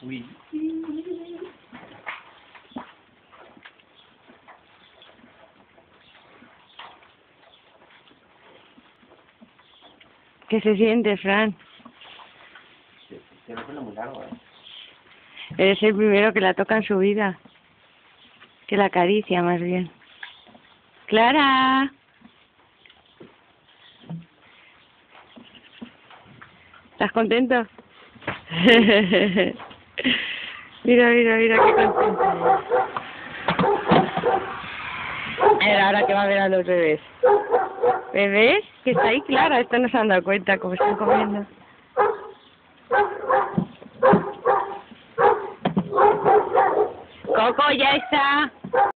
Uy. ¿Qué se siente, Fran? Se me pone muy largo, ¿eh? Eres el primero que la toca en su vida. Que la acaricia, más bien. ¡Clara! ¿Estás contento? Mira, mira, mira, qué contento. A ver, ahora que va a ver a los bebés. ¿Bebés? Que está ahí, Clara. Esto no se han dado cuenta, como están comiendo. Coco, ya está.